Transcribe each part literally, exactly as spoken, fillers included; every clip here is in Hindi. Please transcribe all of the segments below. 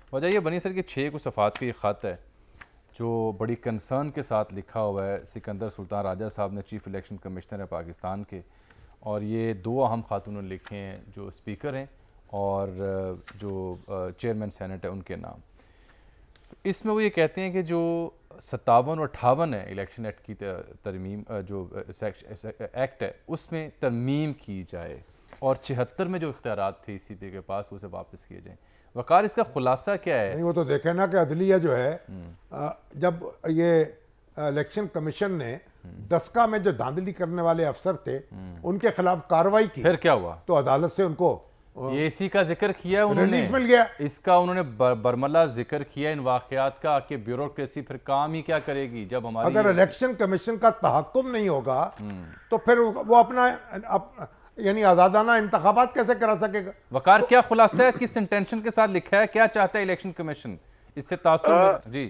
वजह ये बनी सर कि छः कुछ सफ़ात का ये ख़त है जो बड़ी कंसर्न के साथ लिखा हुआ है। सिकंदर सुल्तान राजा साहब ने, चीफ़ इलेक्शन कमिश्नर है पाकिस्तान के, और ये दो अहम खातून ने लिखे हैं जो स्पीकर हैं और जो चेयरमैन सेनेट है उनके नाम। तो इसमें वो ये कहते हैं कि जो सत्तावन और अट्ठावन है इलेक्शन एक्ट की तरमीम, जो एक्ट है उसमें तरमीम की जाए और छिहत्तर में जो इख्तियारात थे इसी के पास उसे वापस किए जाएँ। वकार, इसका खुलासा क्या है? नहीं, वो तो देखे ना कि अदलिया जो है आ, जब ये इलेक्शन कमीशन ने डस्का में जो धांधली करने वाले अफसर थे उनके खिलाफ कार्रवाई की, फिर क्या हुआ? तो अदालत से उनको ये इसी का जिक्र किया उन्होंने, मिल गया। इसका उन्होंने बर, बरमला जिक्र किया इन वाकयात का कि ब्यूरोक्रेसी फिर काम ही क्या करेगी जब हमारी अगर इलेक्शन कमीशन का तहक्कुम नहीं होगा तो फिर वो अपना अप, यानी आजादाना इंतखाबात कैसे करा सकेगा? वकार, क्या खुलासा है, किस इंटेंशन के साथ लिखा है, क्या चाहता है इलेक्शन कमीशन इससे तासुर? जी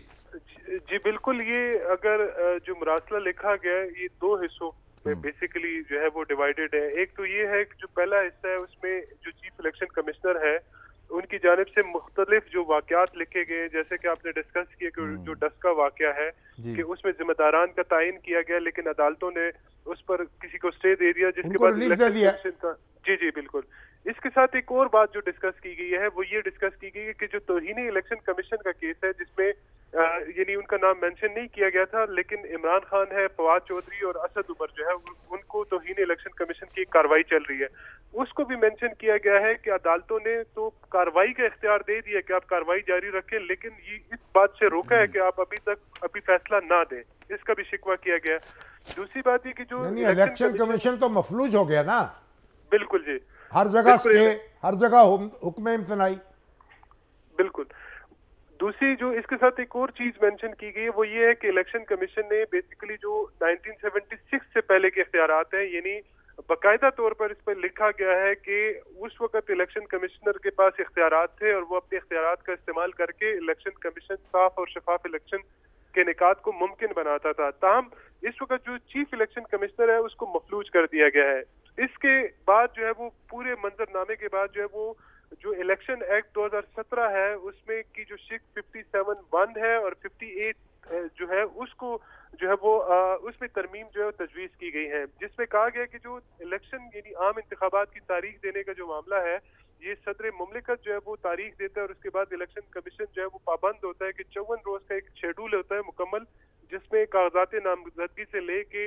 जी बिल्कुल, ये अगर जो मरासला लिखा गया है ये दो हिस्सों में बेसिकली जो है वो डिवाइडेड है। एक तो ये है कि जो पहला हिस्सा है उसमें जो चीफ इलेक्शन कमिश्नर है उनकी जानिब से मुख्तलिफ जो वाकयात लिखे गए, जैसे कि आपने डिस्कस किया कि जो डस्का वाकया है कि उसमें जिम्मेदारान का तायन किया गया लेकिन अदालतों ने उस पर किसी को स्टे दे दिया, जिसके बाद इलेक्शन कमीशन का जी जी बिल्कुल। इसके साथ एक और बात जो डिस्कस की गई है वो ये डिस्कस की गई है कि जो तौहीनी इलेक्शन कमीशन का केस है जिसमें यानी उनका नाम मेंशन नहीं किया गया था, लेकिन इमरान खान है, फवाद चौधरी और असद उमर जो है उनको तौहीनी इलेक्शन कमीशन की कार्रवाई चल रही है, उसको भी मेंशन किया गया है कि अदालतों ने तो कार्रवाई का इख्तियार दे दिया कि आप कार्रवाई जारी रखें, लेकिन ये इस बात से रोका है कि आप अभी तक अभी फैसला ना दें, इसका भी शिकवा किया गया। दूसरी बात ये कि जो इलेक्शन कमीशन तो मफलूज हो गया ना। बिल्कुल जी, हर जगह स्टे, हर जगह हुक्म इम्तनाई। बिल्कुल। दूसरी जो इसके साथ एक और चीज मेंशन की गई है वो ये है कि इलेक्शन कमीशन ने बेसिकली जो नाइनटीन सेवेंटी सिक्स से पहले के इख्तियारात हैं, यानी बाकायदा तौर पर इस पर लिखा गया है कि उस वक्त इलेक्शन कमिश्नर के पास इख्तियारात थे और वो अपने इख्तियारात का इस्तेमाल करके इलेक्शन कमीशन साफ और शफाफ इलेक्शन के निकात को मुमकिन बनाता था। ताहम इस वक्त जो चीफ इलेक्शन कमिश्नर है उसको मफलूज कर दिया गया है। इसके बाद जो है वो पूरे मंजरनामे के बाद जो है वो जो इलेक्शन एक्ट दो हज़ार सत्रह है उसमें की जो शिक सत्तावन वन है और अट्ठावन जो है उसको जो है वो आ, उसमें तरमीम जो है तजवीज की गई है, जिसमें कहा गया कि जो इलेक्शन यानी आम इंतखाबात की तारीख देने का जो मामला है ये सदर मुमलिकत जो है वो तारीख देता है और उसके बाद इलेक्शन कमीशन जो है वो पाबंद होता है कि चौवन रोज का एक शेड्यूल होता है मुकम्मल, जिसमें कागजात नामजदगी से लेके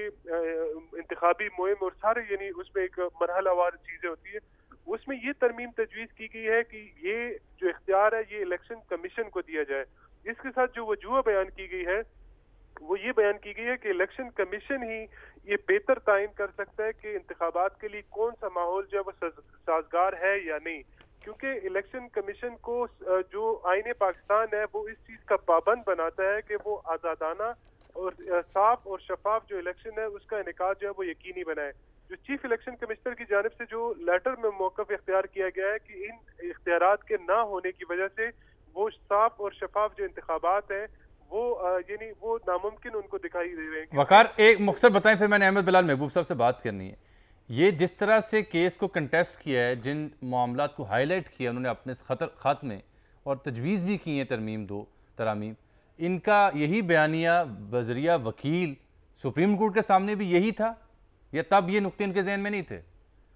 इंतखाबी मुहिम और सारे यानी उसमें एक मरहलावार चीजें होती है। उसमें ये तरमीम तजवीज की गई है कि ये जो इख्तियार है ये इलेक्शन कमीशन को दिया जाए। इसके साथ जो वजूह बयान की गई है वो ये बयान की गई है कि इलेक्शन कमीशन ही ये बेहतर तायन कर सकता है कि इंतखाबात के लिए कौन सा माहौल जो है वो साजगार है या नहीं, क्योंकि इलेक्शन कमीशन को जो आईने पाकिस्तान है वो इस चीज का पाबंद बनाता है कि वो आज़ादाना और साफ और शफाफ जो इलेक्शन है उसका इनेकाद जो है वो यकीनी बनाए। जो चीफ इलेक्शन कमिश्नर की जानिब से जो लेटर में मौक़िफ़ इख्तियार किया गया है कि इन इख्तियारात के ना होने की वजह से वो साफ और शफाफ जो इंतखाबात हैं वो यानी वो नामुमकिन उनको दिखाई दे रहे हैं। वकार, एक मुख्तसर बताएं, फिर मैंने अहमद बिलाल महबूब साहब से बात करनी है। ये जिस तरह से केस को कंटेस्ट किया है, जिन मामलात को हाईलाइट किया उन्होंने अपने खतर ख़त में और तजवीज़ भी की है तरमीम दो तरामीम, इनका यही बयानिया बजरिया वकील सुप्रीम कोर्ट के सामने भी यही था या तब ये नुक्ते इनके जहन में नहीं थे?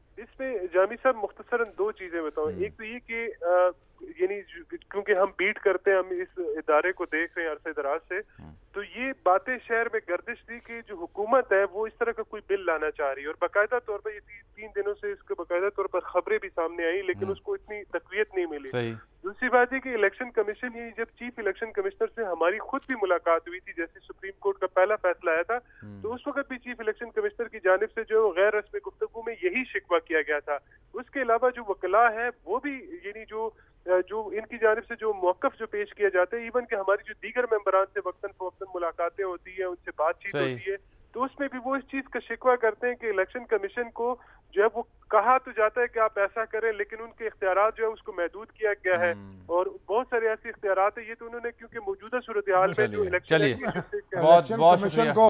इसमें जामी साहब मुख्तसरन दो चीजें बताऊं। एक तो ये कि यानी क्योंकि हम बीट करते हैं, हम इस इदारे को देख रहे हैं अरसे दराज से, तो ये बातें शहर में गर्दिश थी कि जो हुकूमत है वो इस तरह का कोई बिल लाना चाह रही है और बाकायदा तौर पर ये ती, तीन दिनों से इसके बाकायदा तौर पर खबरें भी सामने आई लेकिन उसको इतनी तकवीयत नहीं मिली। दूसरी बात है कि इलेक्शन कमीशन ही जब चीफ इलेक्शन कमिश्नर से हमारी खुद भी मुलाकात हुई थी, जैसे सुप्रीम कोर्ट का पहला फैसला आया था, तो उस वक्त भी चीफ इलेक्शन कमिश्नर की जानिब से जो गैर रस्मी गुफ्तगू में यही शिकवा किया गया था। उसके अलावा जो वकला है वो भी यानी जो जो इनकी जानिब से जो मौक़िफ़ जो पेश किया जाता है, इवन कि हमारी जो दीगर मेंबरान से वक्तन फवक्तन मुलाकातें होती है, उनसे बातचीत होती है, तो उसमें भी वो इस चीज का शिकवा करते हैं कि इलेक्शन कमीशन को जो है वो कहा तो जाता है कि आप ऐसा करें, लेकिन उनके इख्तियारात जो है उसको महदूद किया गया है और बहुत सारे ऐसे इख्तियारात है। ये तो उन्होंने क्योंकि मौजूदा सूरत हाल में जो इलेक्शन